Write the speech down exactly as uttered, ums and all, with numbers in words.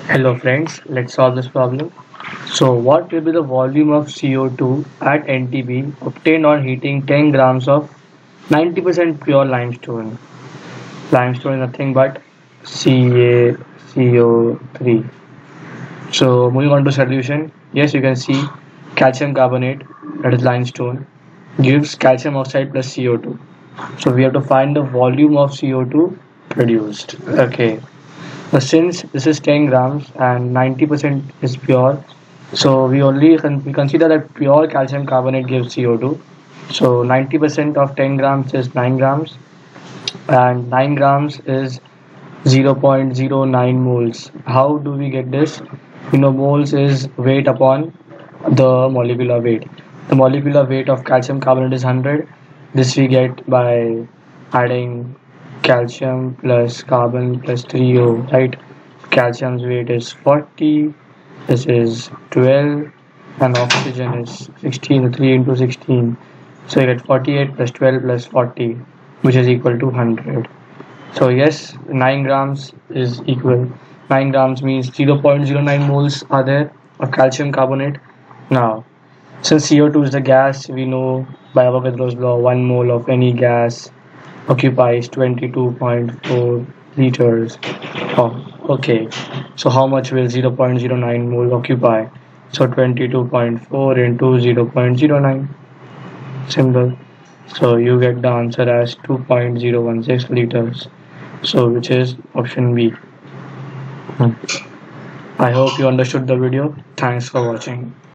Hello friends, let's solve this problem. So what will be the volume of C O two at N T B obtained on heating ten grams of ninety percent pure limestone? Limestone is nothing but C A C O three. So moving on to solution, yes, you can see calcium carbonate, that is limestone, gives calcium oxide plus C O two. So we have to find the volume of C O two produced. Okay. Now since this is ten grams and ninety percent is pure, so we only con- we consider that pure calcium carbonate gives C O two. So ninety percent of ten grams is nine grams, and nine grams is zero point zero nine moles. How do we get this? You know, moles is weight upon the molecular weight. The molecular weight of calcium carbonate is one hundred. This we get by adding calcium plus carbon plus three O, right? Calcium's weight is forty, this is twelve, and oxygen is sixteen, three into sixteen. So you get forty-eight plus twelve plus forty, which is equal to one hundred. So yes, nine grams is equal. nine grams means zero point zero nine moles are there of calcium carbonate. Now, since C O two is the gas, we know by Avogadro's law, one mole of any gas occupies twenty-two point four liters. Oh, okay. So how much will zero point zero nine mole occupy? So twenty-two point four into zero point zero nine. Simple. So you get the answer as two point zero one six liters. So which is option B. Hmm. I hope you understood the video. Thanks for watching.